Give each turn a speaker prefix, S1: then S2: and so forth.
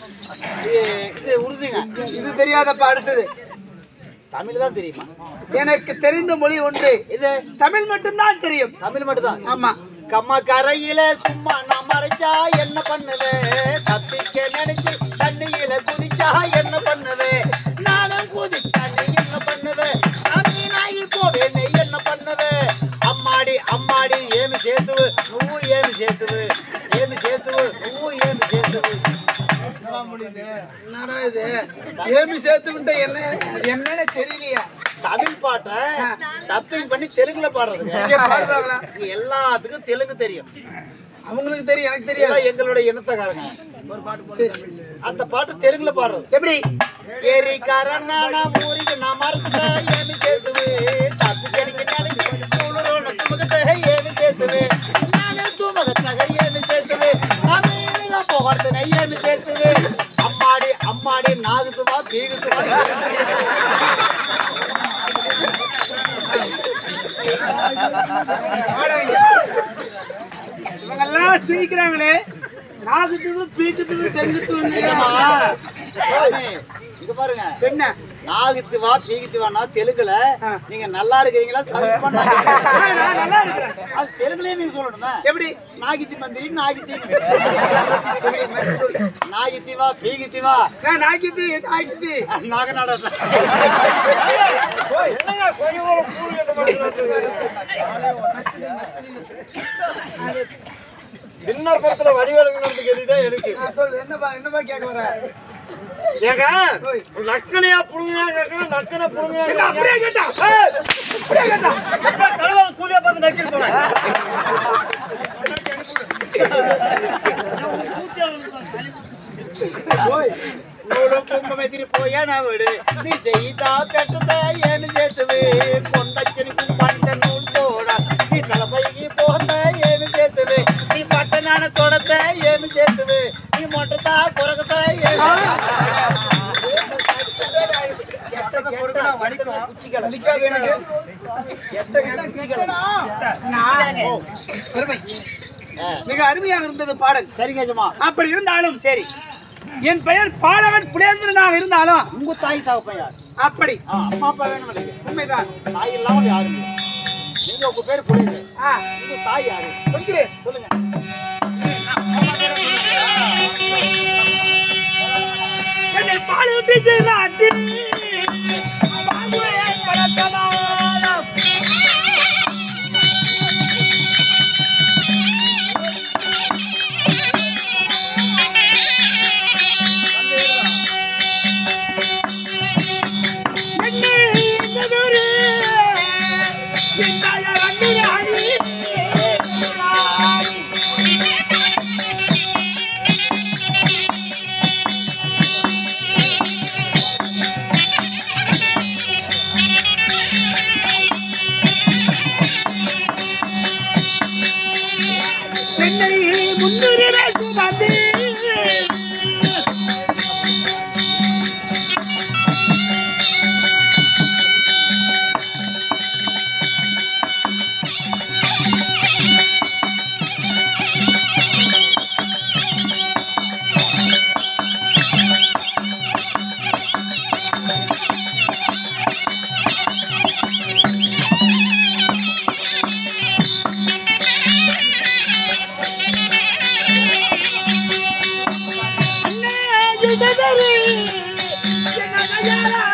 S1: இது உருதுங்க.
S2: இது தெரியாதப்பா. அடுத்தது
S1: தமிழ் தான் தெரியுமா?
S2: எனக்கு தெரிந்த மொழி ஒன்று. இது தமிழ் மட்டும்தான் தெரியும்.
S1: தமிழ் மட்டும் தான்.
S2: ஆமா.
S1: கம்மா கரையில சும்மா நான் மறைச்சா என்ன பண்ணுவே? தப்பிக்க நினைச்சு தண்ணியில குதிச்சா என்ன பண்ணுவே? நானும் குதிச்சா நீ என்ன பண்ணுவே? நாயி போவேன் என்ன பண்ணுவே? அம்மாடி அம்மாடி ஏமி சேர்த்துவு నువ్వు ஏமி சேர்த்துவு ஏமி சேர்த்துவு నువ్వు ஏமி சேர்த்துவு.
S2: என்னடா இது? ஏமி சேர்த்துக்கிட்ட என்ன என்னன்னு தெரியலையா?
S1: தமிழ் பாட்டை டப்பிங் பண்ணி தெலுங்குல பாடுறதுங்க.
S2: பாடுறாங்களா?
S1: எல்லாத்துக்கும் தெலுங்கு தெரியும்.
S2: அவங்களுக்கு தெரியும், எனக்கு தெரியும்.
S1: எங்களுடைய இனத்தக்காரங்க
S2: சரி,
S1: அந்த பாட்டு தெலுங்குல பாடுறது.
S2: எப்படி?
S1: ஏரி காரண்ணா ஊருக்கு நான் மறந்துட்டேன் ஏமி சேர்த்துவு தப்பு கெடுக்க நினைச்சு குளிரோட துமகத்தை ஏமி சேர்த்துவு நானே துமகத்தாக ஏமி சேர்த்துவு நான் போகிறதுனை ஏமி சேர்த்துவு அம்மாடி அம்மாடி நாகுதுவா தீகுதுவா.
S2: இவங்கெல்லாம் சிரிக்கிறாங்களே, நாகுத்துவு பீக்குத்துவு தெங்குத்துவு.
S1: இங்க பாருங்க
S2: என்ன
S1: நாகுத்துவா பீகுத்துவானா தெலுங்குல நீங்க நல்லா இருக்கிறீங்களா?
S2: நான் நல்லா இருக்கிறேன்.
S1: அது தெலுங்குலயே நீங்க சொல்லணுமே.
S2: எப்படி?
S1: நாகித்தி மந்திரி நாகித்தி நாகித்திவா பீகித்திவா
S2: நாகித்தி நாகித்தி
S1: நாகநாட இன்னொரு படத்துல வடிவேலுங்கிறது கேட்டுதான் எனக்கு.
S2: சொல்லு, என்னப்பா கேட்க வர?
S1: ஏங்க நக்கனையா புடுங்கா கேட்கணும், நக்கனை புடுங்கா
S2: அப்படியே கேட்டா
S1: தலைவா கூதியா பார்த்து நக்கிட்டு போனேன். நூலு குங்கும எதிரி போய நாவிடு நீ செய்தா பெற்றத ஏன்னு சேர்த்துவு கொண்டச்சனுக்கு பண்ட நூல் தோட நீ தலைப்பைக்கு போந்த ஏன்னு சேர்த்துவு நீ பட்டனான தொடத்த ஏன்னு சேர்த்துவு நீ மொட்டத்தா குறகத்த
S2: மிக அருமையாக இருந்தது பாடல்.
S1: சரிங்கம்மா.
S2: அப்படி இருந்தாலும்
S1: சரி,
S2: என் பெயர் பாலவன் புலேந்திரனாக இருந்தாலும்
S1: உங்க தாய் தகப்பன் யார்?
S2: அப்படி
S1: அம்மா அப்பா வேணும் நினைக்கிறேன்.
S2: உண்மைதான்.
S1: தாய் இல்லாமல் யாரும் இல்லை. நீங்க உங்க பேர் புரியுது. உங்க தாய் யாரு? சொல்லுங்க.
S2: என்னை பாலூட்டி செய்தாட்டி
S3: Yara